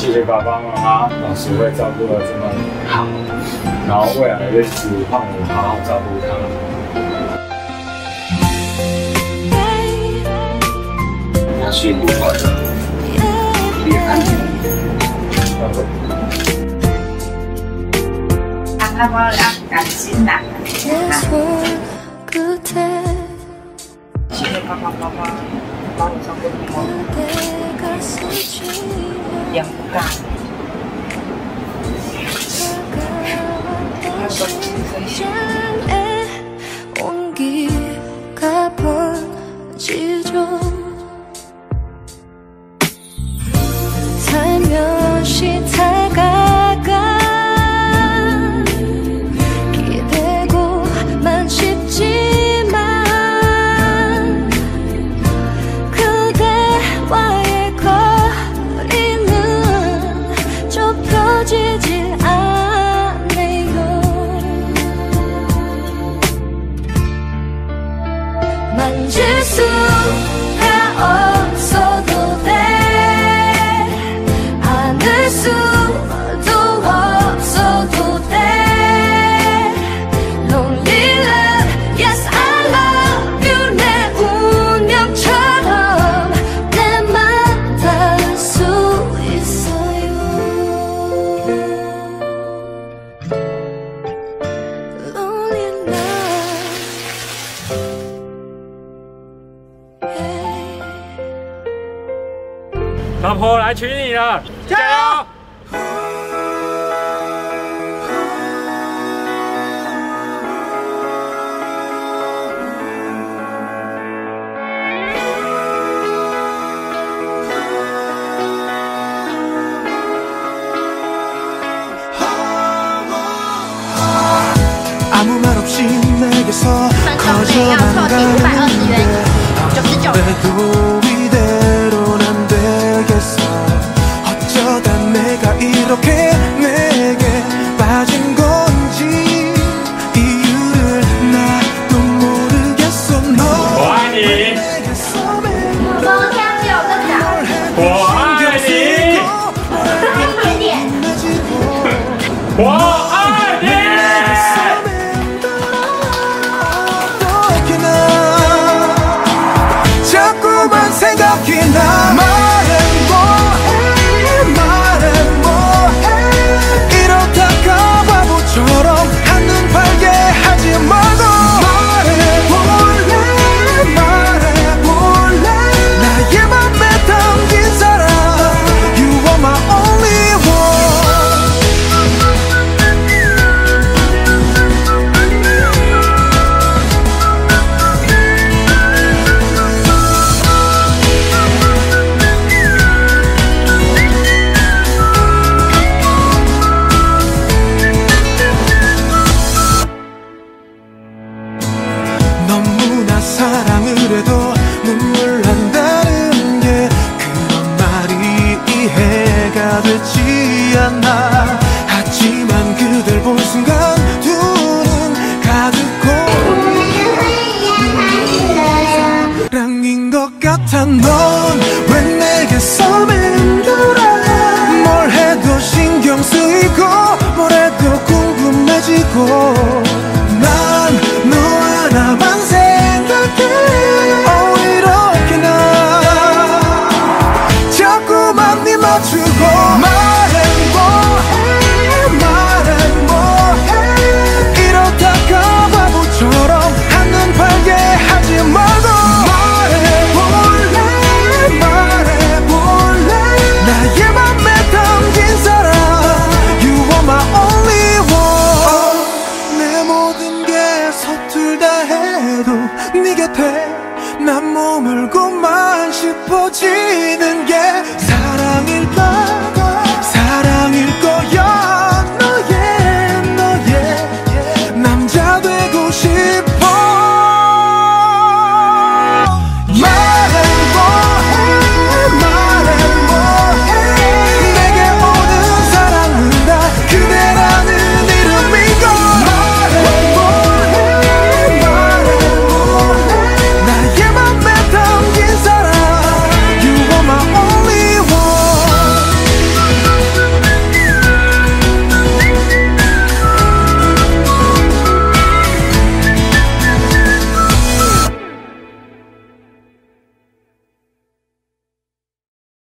谢谢爸爸妈妈、老师会照顾得这么好，然后未来的日子换我好好照顾他。 要训练我的恋爱。 阿妈要感心啦，谢谢爸爸妈妈把我照顾那么好，养不干。 온기가 번지죠. 살며시 다가가 기대고만 싶지만 그대와의 거리는 좁혀지지 만질 수가 없어도 돼 안을 수도 없어도 돼 Lonely love Yes I love you 내 운명처럼 내 맘 닿을 수 있어요 Lonely love 老婆来娶你了，加油！ 아무 말 없이 내게서 分钟内要凑齐520元，99元。 이대로는 안 되겠어 어쩌다 내가 이렇게 내게 빠진 건지 이유를 나도 모르겠어 너 我爱你， 昨天只有个早， 我爱你， 快一点。 我爱你。 자꾸만 생각이 나 말해 뭐해 이러다가 바보처럼 한눈 팔게 하지 말고 말해볼래 나의 맘에 담긴 사람 You are my only one 너무나 사랑을 해도 눈물 난다는 게 그런 말이 이해가 되지 않아 하지만 그댈 본 순간 두 눈 가득 고랑인 것 같아 넌 왜 내게 섬에